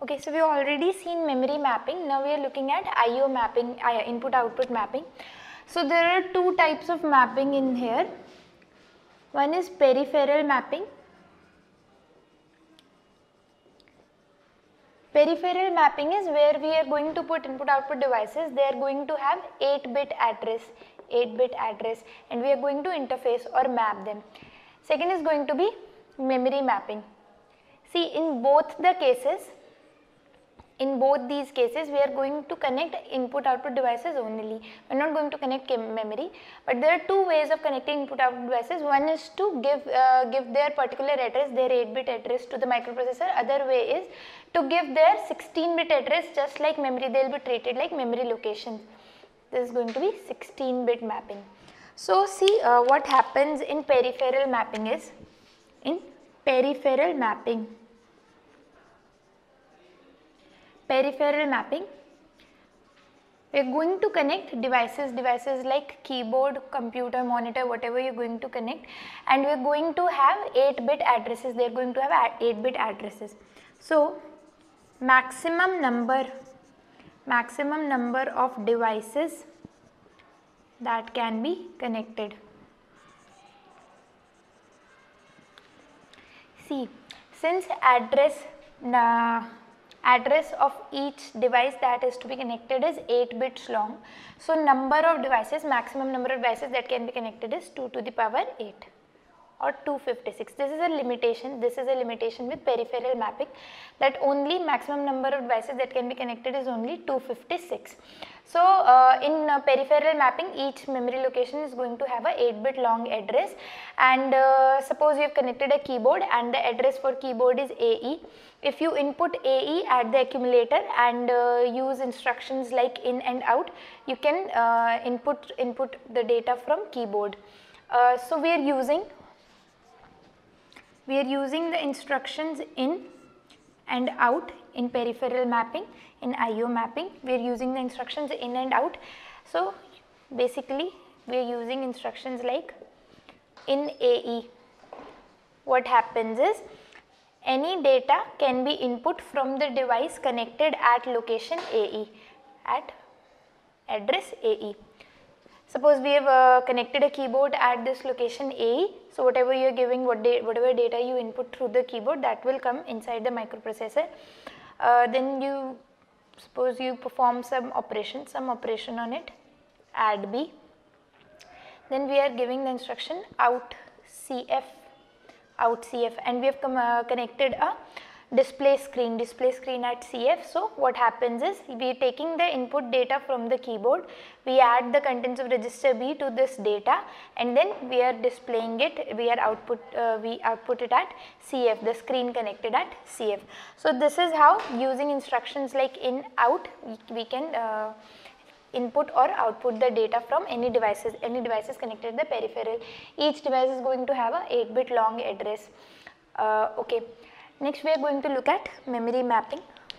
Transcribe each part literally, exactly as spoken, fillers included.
Okay, so we have already seen memory mapping. Now we are looking at I O mapping, input output mapping. So there are two types of mapping in here. One is peripheral mapping. Peripheral mapping is where we are going to put input output devices. They are going to have eight bit address, eight bit address, and we are going to interface or map them. Second is going to be memory mapping. See, in both the cases, in both these cases we are going to connect input output devices only. We are not going to connect memory, but there are two ways of connecting input output devices. One is to give uh, give their particular address, their eight bit address to the microprocessor. Other way is to give their sixteen bit address, just like memory. They will be treated like memory locations. This is going to be sixteen bit mapping. So see, uh, what happens in peripheral mapping is, in peripheral mapping peripheral mapping we are going to connect devices devices like keyboard, computer, monitor, whatever you are going to connect, and we are going to have eight bit addresses. They are going to have eight bit addresses. So maximum number maximum number of devices that can be connected. See, since address uh, address of each device that is to be connected is eight bits long, so number of devices, maximum number of devices that can be connected is two to the power eight or two hundred fifty-six. This is a limitation. This is a limitation with peripheral mapping, that only maximum number of devices that can be connected is only two hundred fifty-six. So uh, in uh, peripheral mapping, each memory location is going to have a eight bit long address, and uh, suppose you have connected a keyboard and the address for keyboard is A E. If you input A E at the accumulator and uh, use instructions like in and out, you can uh, input input the data from keyboard. Uh, so we are using we are using the instructions in and out in peripheral mapping. In I O mapping, we are using the instructions in and out. So basically we are using instructions like in A E. What happens is, any data can be input from the device connected at location A E, at address A E. Suppose we have uh, connected a keyboard at this location A E, so whatever you are giving, what da whatever data you input through the keyboard, that will come inside the microprocessor. Uh, then you suppose you perform some operation, some operation on it, add B. Then we are giving the instruction out C F, out C F, and we have come, uh, connected a display screen, display screen at C F. So what happens is, we are taking the input data from the keyboard, we add the contents of register B to this data, and then we are displaying it, we are output, uh, we output it at C F, the screen connected at C F. So this is how, using instructions like in, out, we, we can uh, input or output the data from any devices, any devices connected to the peripheral. Each device is going to have a eight bit long address. Uh, okay. Next we are going to look at memory mapping.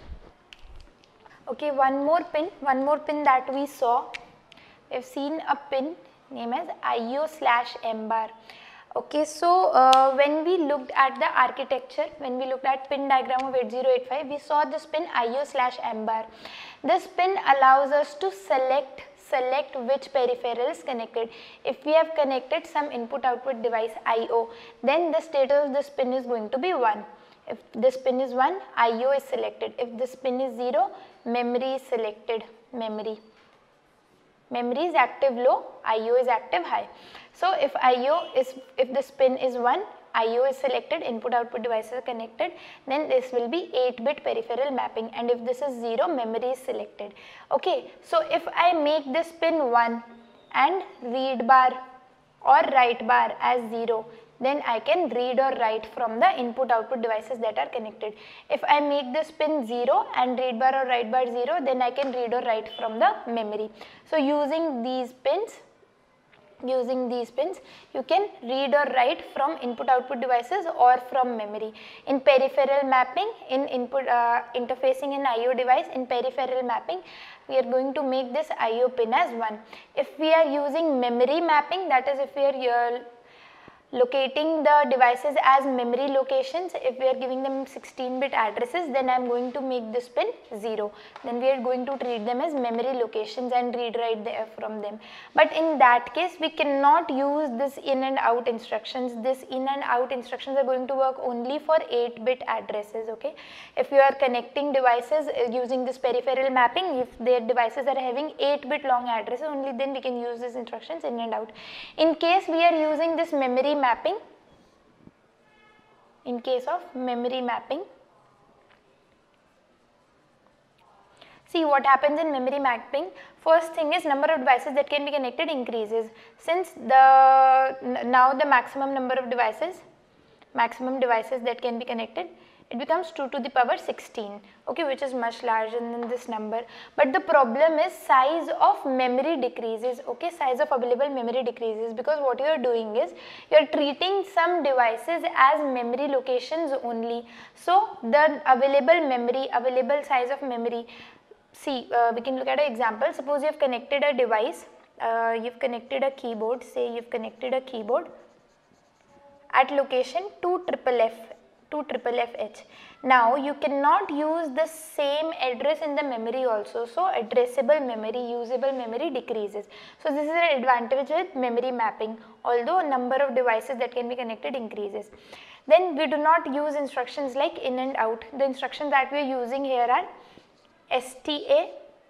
Okay, one more pin, one more pin that we saw, we have seen a pin named as I O slash M bar. Okay, so uh, when we looked at the architecture, when we looked at pin diagram of eight zero eight five, we saw this pin I O slash M bar. This pin allows us to select select which peripheral is connected. If we have connected some input output device I O, then the status of this pin is going to be one. If this pin is one, I O is selected. If this pin is zero, memory is selected, memory. Memory is active low, I O is active high. So if I O is, if this pin is one, I O is selected, input output devices are connected, then this will be eight bit peripheral mapping, and if this is zero, memory is selected. Okay, so if I make this pin one and read bar or write bar as zero, then I can read or write from the input output devices that are connected. If I make this pin zero and read bar or write bar zero, then I can read or write from the memory. So using these pins, using these pins, you can read or write from input output devices or from memory. In peripheral mapping, in input uh, interfacing an I O device, in peripheral mapping, we are going to make this I O pin as one. If we are using memory mapping, that is if we are uh, locating the devices as memory locations. If we are giving them sixteen bit addresses, then I am going to make this pin zero. Then we are going to treat them as memory locations and read write the from them. But in that case, we cannot use this in and out instructions. This in and out instructions are going to work only for eight bit addresses. Okay, if you are connecting devices using this peripheral mapping, if their devices are having eight bit long addresses, only then we can use these instructions in and out. In case we are using this memory mapping, in case of memory mapping, see what happens in memory mapping. First thing is number of devices that can be connected increases. Since the now the maximum number of devices, maximum devices that can be connected, it becomes two to the power sixteen, okay, which is much larger than this number. But the problem is size of memory decreases, okay, size of available memory decreases, because what you are doing is you are treating some devices as memory locations only. So the available memory, available size of memory, see uh, we can look at an example. Suppose you have connected a device, uh, you have connected a keyboard, say you have connected a keyboard at location two triple F, two triple F H. Now you cannot use the same address in the memory also, so addressable memory, usable memory decreases. So this is an advantage with memory mapping, although number of devices that can be connected increases. Then we do not use instructions like in and out. The instructions that we are using here are S T A,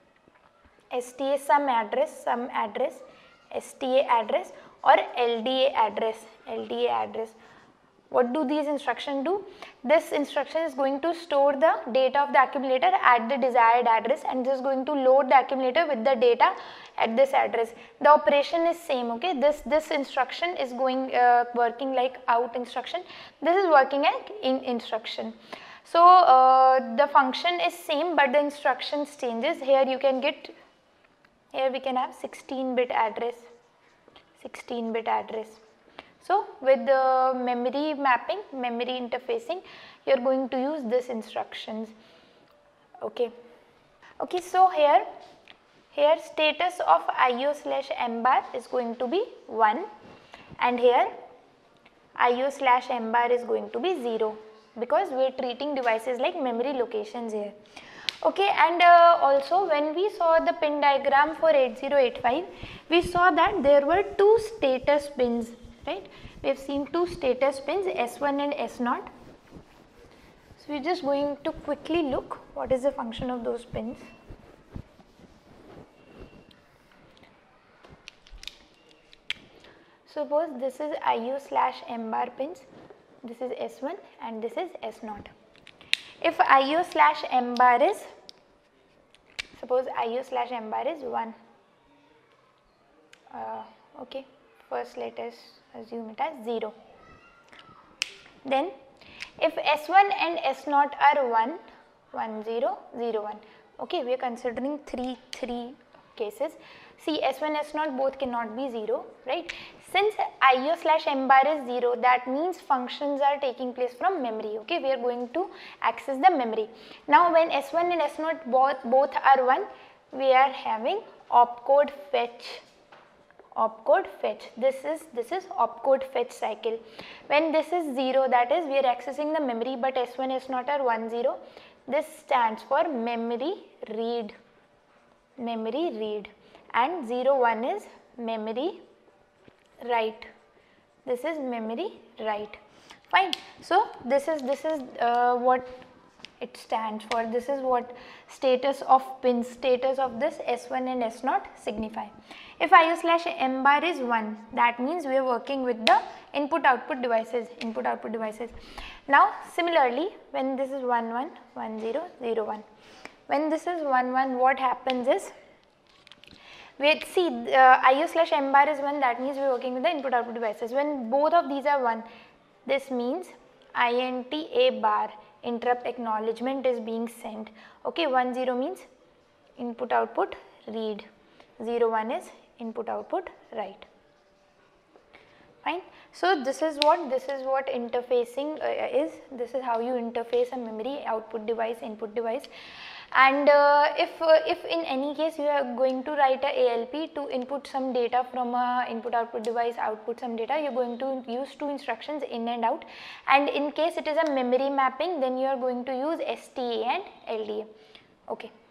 S T A some address, some address, S T A address, or L D A address, L D A address. What do these instructions do? This instruction is going to store the data of the accumulator at the desired address and just going to load the accumulator with the data at this address. The operation is same, okay. This this instruction is going uh, working like out instruction. This is working like in instruction. So uh, the function is same, but the instructions changes. Here you can get, here we can have sixteen bit address, sixteen bit address. So with the memory mapping, memory interfacing, you are going to use this instructions. Okay. Okay. So here, here status of I O slash M bar is going to be one, and here I O slash M bar is going to be zero, because we are treating devices like memory locations here. Okay, and uh, also when we saw the pin diagram for eight zero eight five, we saw that there were two status pins, right? We have seen two status pins, S one and S zero. So we are just going to quickly look what is the function of those pins. Suppose this is I O slash M bar pins, this is S one and this is S zero. If I O slash M bar is, suppose I O slash M bar is one, uh, okay, first let us assume it as zero. Then if S one and S zero are one, one, zero, zero, one, okay, we are considering three, three cases. See, S one, S zero both cannot be zero, right? Since I O slash M bar is zero, that means functions are taking place from memory, okay, we are going to access the memory. Now when S one and S zero both, both are one, we are having opcode fetch, opcode fetch, this is, this is opcode fetch cycle. When this is zero, that is we are accessing the memory, but S one, S zero are one, zero, this stands for memory read, memory read, and zero, one is memory write, this is memory write, fine. So this is, this is uh, what it stands for, this is what status of pins, status of this S one and S zero signify. If I O slash M bar is one, that means we are working with the input output devices, input output devices. Now similarly, when this is one, one, one, zero, zero, one, when this is one, one, what happens is, we see uh, I O slash M bar is one, that means we are working with the input output devices. When both of these are one, this means I N T A bar, interrupt acknowledgement is being sent, okay. One, zero means input output read, zero, one is input output write. Fine. So this is what this is what interfacing uh, is. This is how you interface a memory output device, input device. And uh, if uh, if in any case you are going to write a A L P to input some data from a input output device, output some data, you are going to use two instructions, in and out. And in case it is a memory mapping, then you are going to use S T A and L D A. Okay.